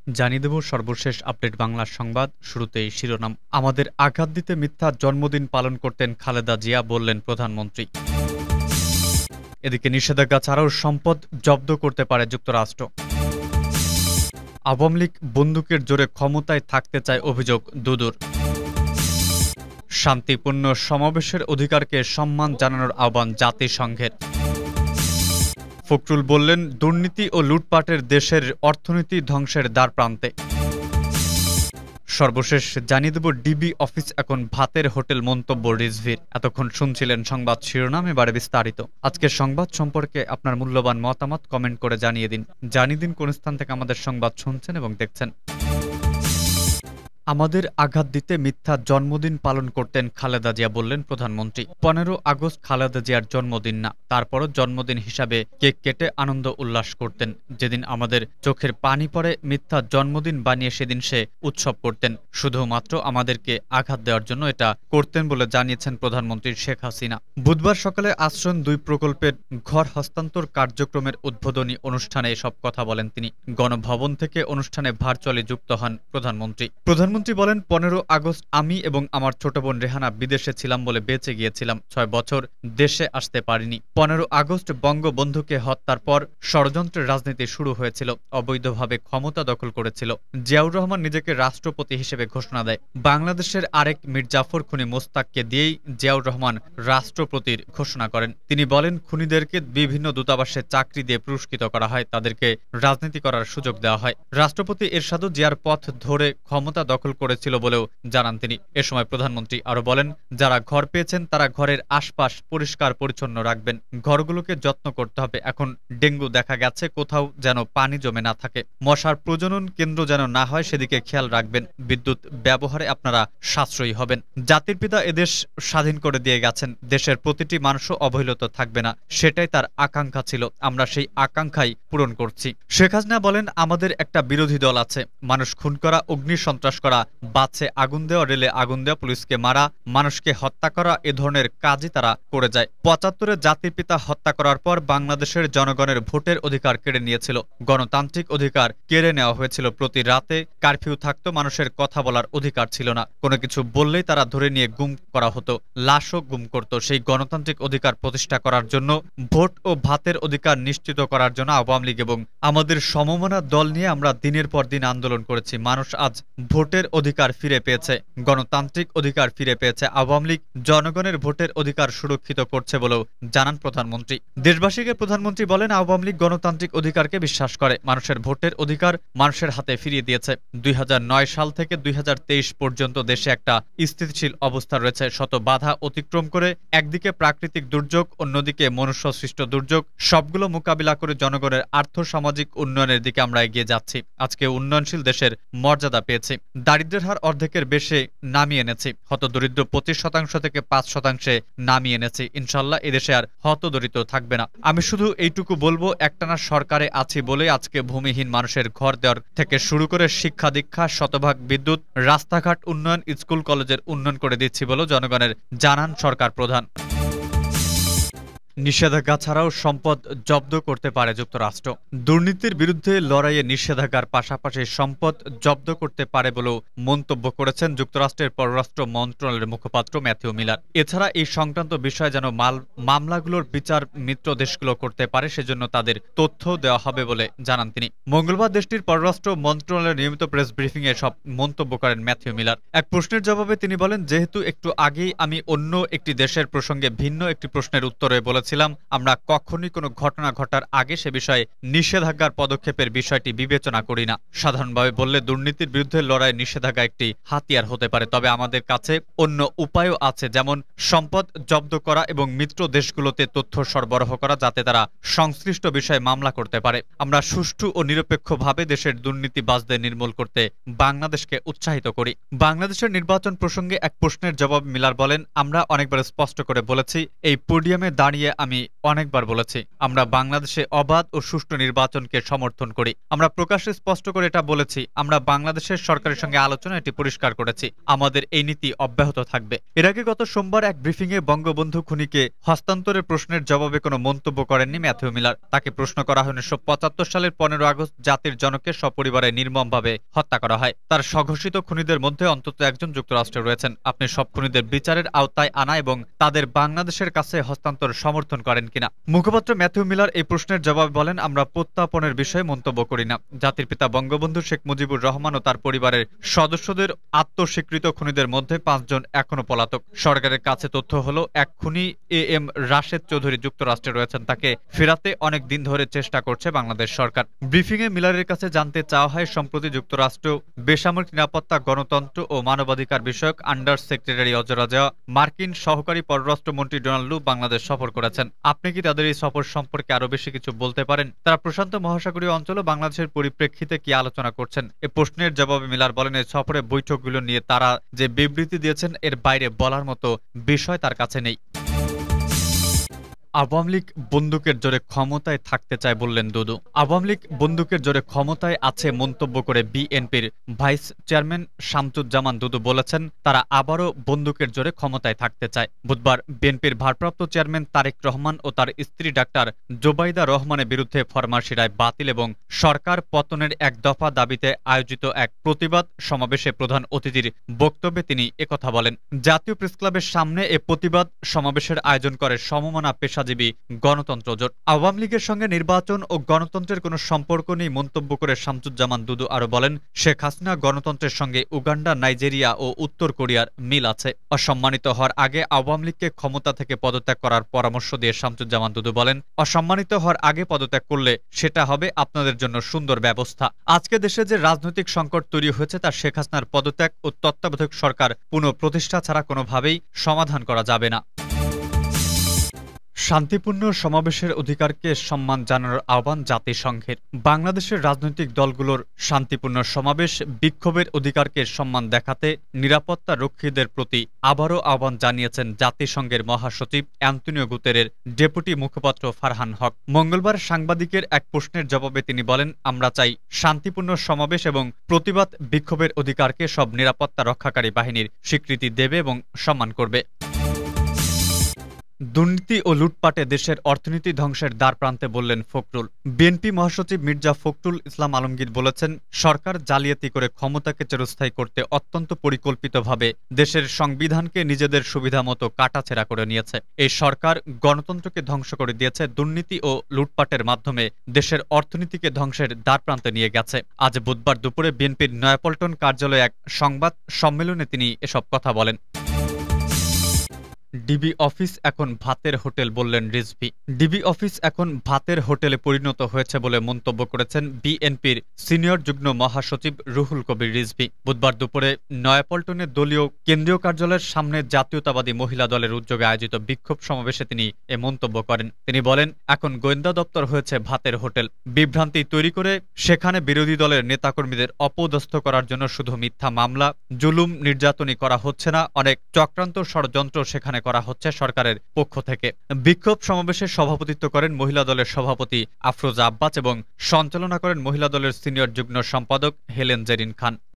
জানিয়ে দেব সর্বশেষ আপডেট বাংলার সংবাদ। শুরুতেই শিরোনাম। আমাদের আঘাত দিতে মিথ্যা জন্মদিন পালন করতেন খালেদা জিয়া, বললেন প্রধানমন্ত্রী। এদিকে নিষেধাজ্ঞা ছাড়াও সম্পদ জব্দ করতে পারে যুক্তরাষ্ট্র। আওয়ামী লীগ বন্দুকের জোরে ক্ষমতায় থাকতে চায়, অভিযোগ দুদুর। শান্তিপূর্ণ সমাবেশের অধিকারকে সম্মান জানানোর আহ্বান জাতিসংঘের। ফখরুল বললেন, দুর্নীতি ও লুটপাটের দেশের অর্থনীতি ধ্বংসের দ্বারপ্রান্তে। সর্বশেষ জানিয়ে দেব ডিবি অফিস এখন ভাতের হোটেল, মন্তব্য রিজভির। এতক্ষণ শুনছিলেন সংবাদ শিরোনাম, এবারে বিস্তারিত। আজকের সংবাদ সম্পর্কে আপনার মূল্যবান মতামত কমেন্ট করে জানিয়ে দিন কোন স্থান থেকে আমাদের সংবাদ শুনছেন এবং দেখছেন। আমাদের আঘাত দিতে মিথ্যা জন্মদিন পালন করতেন খালেদা জিয়া, বললেন প্রধানমন্ত্রী। 15 আগস্ট খালেদা জিয়ার জন্মদিন না, তারপরও জন্মদিন হিসাবে কেক কেটে আনন্দ উল্লাস করতেন। যেদিন আমাদের চোখের পানি পড়ে মিথ্যা জন্মদিন বানিয়ে সেদিন সে উৎসব করতেন। শুধুমাত্র আমাদেরকে আঘাত দেওয়ার জন্য এটা করতেন বলে জানিয়েছেন প্রধানমন্ত্রী শেখ হাসিনা। বুধবার সকালে আশ্রয়ণ 2 প্রকল্পের ঘর হস্তান্তর কার্যক্রমের উদ্বোধনী অনুষ্ঠানে এসব কথা বলেন তিনি। গণভবন থেকে অনুষ্ঠানে ভার্চুয়ালি যুক্ত হন প্রধানমন্ত্রী। প্রধানমন্ত্রী বলেন, 15 আগস্ট আমি এবং আমার ছোট বোন রেহানা বিদেশে ছিলাম বলে বেঁচে গিয়েছিলাম। 6 বছর দেশে আসতে পারিনি। 15 আগস্ট বঙ্গবন্ধুকে হত্যার পর ষড়যন্ত্রের রাজনীতি শুরু হয়েছিল। অবৈধভাবে ক্ষমতা দখল করেছিল। জিয়াউর রহমান নিজেকে রাষ্ট্রপতি হিসেবে ঘোষণা দেয়। বাংলাদেশের আরেক মীর জাফর খুনি মোস্তাককে দিয়েই জিয়াউর রহমান রাষ্ট্রপতির ঘোষণা করেন। তিনি বলেন, খুনিদেরকে বিভিন্ন দূতাবাসে চাকরি দিয়ে পুরস্কৃত করা হয়, তাদেরকে রাজনীতি করার সুযোগ দেওয়া হয়। রাষ্ট্রপতি এরশাদও জিয়ার পথ ধরে ক্ষমতা দখল করেছিল বলেও জানান তিনি। এ সময় প্রধানমন্ত্রী আরো বলেন, যারা ঘর পেয়েছেন তারা ঘরের আশপাশ পরিষ্কার পরিচ্ছন্ন রাখবেন। ঘরগুলোকে যত্ন করতে হবে। এখন ডেঙ্গু দেখা গেছে, কোথাও যেন পানি জমে না থাকে। মশার প্রজনন কেন্দ্র যেন না হয়, সেদিকে খেয়াল রাখবেন। বিদ্যুৎ ব্যবহারে আপনারা সাশ্রয়ী হবেন। জাতির পিতা এদেশ স্বাধীন করে দিয়ে গেছেন। দেশের প্রতিটি মানুষও অবহেলিত থাকবে না, সেটাই তার আকাঙ্ক্ষা ছিল। আমরা সেই আকাঙ্ক্ষাই পূরণ করছি। শেখ হাসিনা বলেন, আমাদের একটা বিরোধী দল আছে। মানুষ খুন করা, অগ্নি সন্ত্রাস করা, বাসে আগুন দেওয়া, রেলে আগুন দেওয়া, পুলিশকে মারা, মানুষকে হত্যা করা, এ ধরনের কাজই তারা করে যায়। 75-এ জাতির পিতা হত্যা করার পর বাংলাদেশের জনগণের ভোটের অধিকার কেড়ে নিয়েছিল। গণতান্ত্রিক অধিকার কেড়ে নেওয়া হয়েছিল। প্রতি রাতে কারফিউ থাকতো, মানুষের কথা বলার অধিকার ছিল না। কোনো কিছু বললেই তারা ধরে নিয়ে গুম করা হতো, লাশও গুম করত। সেই গণতান্ত্রিক অধিকার প্রতিষ্ঠা করার জন্য, ভোট ও ভাতের অধিকার নিশ্চিত করার জন্য আওয়ামী লীগ এবং আমাদের সমমনা দল নিয়ে আমরা দিনের পর দিন আন্দোলন করেছি। মানুষ আজ ভোটের অধিকার ফিরে পেয়েছে, গণতান্ত্রিক অধিকার ফিরে পেয়েছে। আওয়ামী লীগ জনগণের ভোটের অধিকার সুরক্ষিত করছে বলেও জানান প্রধানমন্ত্রী। দেশবাসীকে প্রধানমন্ত্রী বলেন, আওয়ামী লীগ গণতান্ত্রিক অধিকারকে বিশ্বাস করে, মানুষের ভোটের অধিকার মানুষের হাতে ফিরিয়ে দিয়েছে। 2009 সাল থেকে 2023 পর্যন্ত দেশে একটা স্থিতিশীল অবস্থা রয়েছে। শত বাধা অতিক্রম করে একদিকে প্রাকৃতিক দুর্যোগ, অন্যদিকে মনুষ্য সৃষ্ট দুর্যোগ, সবগুলো মোকাবিলা করে জনগণের আর্থ-সামাজিক উন্নয়নের দিকে আমরা এগিয়ে যাচ্ছি। আজকে উন্নয়নশীল দেশের মর্যাদা পেয়েছি। দারিদ্র্যের হার অর্ধেকের বেশি নামিয়ে এনেছি। হতদরিদ্র 25% থেকে 5%-এ নামিয়ে এনেছি। ইনশাল্লাহ এদেশে আর হতদরিদ্র থাকবে না। আমি শুধু এইটুকু বলবো, একটানা সরকারে আছি বলে আজকে ভূমিহীন মানুষের ঘর দেওয়ার থেকে শুরু করে শিক্ষা দীক্ষা, শতভাগ বিদ্যুৎ, রাস্তাঘাট উন্নয়ন, স্কুল কলেজের উন্নয়ন করে দিচ্ছি বলেও জনগণের জানান সরকার প্রধান। নিষেধাজ্ঞা ছাড়াও সম্পদ জব্দ করতে পারে যুক্তরাষ্ট্র। দুর্নীতির বিরুদ্ধে লড়াইয়ে নিষেধাজ্ঞার পাশাপাশি সম্পদ জব্দ করতে পারে বলেও মন্তব্য করেছেন যুক্তরাষ্ট্রের পররাষ্ট্র মন্ত্রণালয়ের মুখপাত্র ম্যাথিউ মিলার। এছাড়া এই সংক্রান্ত বিষয়ে যেন মামলাগুলোর বিচার মিত্র দেশগুলো করতে পারে, সেজন্য তাদের তথ্য দেওয়া হবে বলে জানান তিনি। মঙ্গলবার দেশটির পররাষ্ট্র মন্ত্রণালয়ের নিয়মিত প্রেস ব্রিফিংয়ে সব মন্তব্য করেন ম্যাথিউ মিলার। এক প্রশ্নের জবাবে তিনি বলেন, যেহেতু একটু আগেই আমি অন্য একটি দেশের প্রসঙ্গে ভিন্ন একটি প্রশ্নের উত্তরে বলেছিলাম, আমরা কখনোই কোনো ঘটনা ঘটার আগে সে বিষয়ে নিষেধাজ্ঞার পদক্ষেপের বিষয়টি বিবেচনা করি না। সাধারণভাবে বললে দুর্নীতির বিরুদ্ধে লড়াই নিষেধাজ্ঞা একটি হাতিয়ার হতে পারে, তবে আমাদের কাছে অন্য উপায়ও আছে, যেমন সম্পদ জব্দ করা এবং মিত্র দেশগুলোতে তথ্য সরবরাহ করা, যাতে তারা সংশ্লিষ্ট বিষয়ে মামলা করতে পারে। আমরা সুষ্ঠু ও নিরপেক্ষভাবে দেশের দুর্নীতিবাজদের নির্মূল করতে বাংলাদেশকে উৎসাহিত করি। বাংলাদেশের নির্বাচন প্রসঙ্গে এক প্রশ্নের জবাব মিলার বলেন, আমরা অনেকবার স্পষ্ট করে বলেছি, এই পোডিয়ামে দাঁড়িয়ে আমি অনেকবার বলেছি, আমরা বাংলাদেশে অবাধ ও সুষ্ঠু নির্বাচনকে সমর্থন করি। আমরা প্রকাশ্যে স্পষ্ট করে এটা বলেছি। আমরা বাংলাদেশের সরকারের সঙ্গে আলোচনা এটি পরিষ্কার করেছি। আমাদের এই নীতি অব্যাহত থাকবে। এর আগে গত সোমবার এক ব্রিফিংয়ে বঙ্গবন্ধু খুনিকে হস্তান্তরের প্রশ্নের জবাবে কোনো মন্তব্য করেননি ম্যাথিউ মিলার। তাকে প্রশ্ন করা হয় ১৯৭৫ সালের ১৫ আগস্ট জাতির জনককে সপরিবারে নির্মমভাবে হত্যা করা হয়। তার স্বঘোষিত খুনিদের মধ্যে অন্তত একজন যুক্তরাষ্ট্রে রয়েছেন। আপনি সব খুনিদের বিচারের আওতায় আনা এবং তাদের বাংলাদেশের কাছে হস্তান্তর সমর্থন করেন কিনা? মুখপাত্র ম্যাথিউ মিলার এই প্রশ্নের জবাবে বলেন, আমরা প্রত্যাপনের বিষয়ে মন্তব্য করি না। জাতির পিতা বঙ্গবন্ধু শেখ মুজিবুর রহমান ও তার পরিবারের সদস্যদের আত্মস্বীকৃত খুনিদের মধ্যে ৫ জন এখনো পলাতক। সরকারের কাছে তথ্য হলো এক খুনি এম রাশেদ চৌধুরী যুক্তরাষ্ট্রে রয়েছেন। তাকে ফেরাতে অনেক দিন ধরে চেষ্টা করছে বাংলাদেশ সরকার। ব্রিফিংয়ে মিলারের কাছে জানতে চাওয়া হয়, সম্প্রতি যুক্তরাষ্ট্র বেসামরিক নিরাপত্তা, গণতন্ত্র ও মানবাধিকার বিষয়ক আন্ডার সেক্রেটারি অজরাজা মার্কিন সহকারী পররাষ্ট্রমন্ত্রী ডোনাল্ড লু বাংলাদেশ সফর করেছেন। আপনি কি তাদের এই সফর সম্পর্কে আরো বেশি কিছু বলতে পারেন? তারা প্রশান্ত মহাসাগরীয় অঞ্চল ও বাংলাদেশের পরিপ্রেক্ষিতে কি আলোচনা করছেন? এ প্রশ্নের জবাবে মিলার বলেন, এই সফরে বৈঠকগুলো নিয়ে তারা যে বিবৃতি দিয়েছেন এর বাইরে বলার মতো বিষয় তার কাছে নেই। আওয়ামী লীগ বন্দুকের জোরে ক্ষমতায় থাকতে চায় বললেন দুদু। আওয়ামী লীগ বন্দুকের জোরে ক্ষমতায় আছে মন্তব্য করে বিএনপির ভাইস চেয়ারম্যান শামসুজ্জামান দুদু বলেছেন, তারা আবারও বন্দুকের জোরে ক্ষমতায় থাকতে চায়। বুধবার বিএনপির ভারপ্রাপ্ত চেয়ারম্যান তারেক রহমান ও তার স্ত্রী ডাক্তার জোবাইদা রহমানের বিরুদ্ধে ফরমাশি রায় বাতিল এবং সরকার পতনের এক দফা দাবিতে আয়োজিত এক প্রতিবাদ সমাবেশে প্রধান অতিথির বক্তব্যে তিনি একথা বলেন। জাতীয় প্রেসক্লাবের সামনে এ প্রতিবাদ সমাবেশের আয়োজন করে সমমনা পেশাজীবী গণতন্ত্র জোট। আওয়ামী লীগের সঙ্গে নির্বাচন ও গণতন্ত্রের কোনো সম্পর্ক নেই মন্তব্য করে শামসুজ্জামান দুদু আরো বলেন, শেখ হাসিনা গণতন্ত্রের সঙ্গে উগান্ডা, নাইজেরিয়া ও উত্তর কোরিয়ার মিল আছে। অসম্মানিত হওয়ার আগে আওয়ামী লীগকে ক্ষমতা থেকে পদত্যাগ করার পরামর্শ দিয়ে শামসুজ্জামান দুদু বলেন, অসম্মানিত হওয়ার আগে পদত্যাগ করলে সেটা হবে আপনাদের জন্য সুন্দর ব্যবস্থা। আজকে দেশে যে রাজনৈতিক সংকট তৈরি হয়েছে তা শেখ হাসিনার পদত্যাগ ও তত্ত্বাবধায়ক সরকার পুনঃপ্রতিষ্ঠা ছাড়া কোনোভাবেই সমাধান করা যাবে না। শান্তিপূর্ণ সমাবেশের অধিকারকে সম্মান জানানোর আহ্বান জাতিসংঘের। বাংলাদেশের রাজনৈতিক দলগুলোর শান্তিপূর্ণ সমাবেশ, বিক্ষোভের অধিকারকে সম্মান দেখাতে নিরাপত্তা রক্ষীদের প্রতি আবারও আহ্বান জানিয়েছেন জাতিসংঘের মহাসচিব অ্যান্তনিও গুতেরের ডেপুটি মুখপাত্র ফারহান হক। মঙ্গলবার সাংবাদিকের এক প্রশ্নের জবাবে তিনি বলেন, আমরা চাই শান্তিপূর্ণ সমাবেশ এবং প্রতিবাদ বিক্ষোভের অধিকারকে সব নিরাপত্তা রক্ষাকারী বাহিনীর স্বীকৃতি দেবে এবং সম্মান করবে। দুর্নীতি ও লুটপাটে দেশের অর্থনীতি ধ্বংসের দ্বারপ্রান্তে বললেন ফখরুল। বিএনপি মহাসচিব মির্জা ফখরুল ইসলাম আলমগীর বলেছেন, সরকার জালিয়াতি করে ক্ষমতাকে চিরস্থায়ী করতে অত্যন্ত পরিকল্পিতভাবে দেশের সংবিধানকে নিজেদের সুবিধামতো কাটাছেঁড়া করে নিয়েছে। এই সরকার গণতন্ত্রকে ধ্বংস করে দিয়েছে, দুর্নীতি ও লুটপাটের মাধ্যমে দেশের অর্থনীতিকে ধ্বংসের দ্বারপ্রান্তে নিয়ে গেছে। আজ বুধবার দুপুরে বিএনপির নয়াপল্টন কার্যালয়ে এক সংবাদ সম্মেলনে তিনি এসব কথা বলেন। ডিবি অফিস এখন ভাতের হোটেল বললেন রিজভী। ডিবি অফিস এখন ভাতের হোটেলে পরিণত হয়েছে বলে মন্তব্য করেছেন বিএনপির সিনিয়র যুগ্ম মহাসচিব রুহুল কবির রিজভী। বুধবার দুপুরে নয়াপল্টনে দলীয় কেন্দ্রীয় কার্যালয়ের সামনে জাতীয়তাবাদী মহিলা দলের উদ্যোগে আয়োজিত বিক্ষোভ সমাবেশে তিনি এ মন্তব্য করেন। তিনি বলেন, এখন গোয়েন্দা দপ্তর হয়েছে ভাতের হোটেল। বিভ্রান্তি তৈরি করে সেখানে বিরোধী দলের নেতাকর্মীদের অপদস্থ করার জন্য শুধু মিথ্যা মামলা, জুলুম, নির্যাতনই করা হচ্ছে না, অনেক চক্রান্ত ষড়যন্ত্র সেখানে করা হচ্ছে সরকারের পক্ষ থেকে। বিক্ষোভ সমাবেশে সভাপতিত্ব করেন মহিলা দলের সভাপতি আফরোজা আব্বাস এবং সঞ্চালনা করেন মহিলা দলের সিনিয়র যুগ্ম সম্পাদক হেলেন জেরিন খান।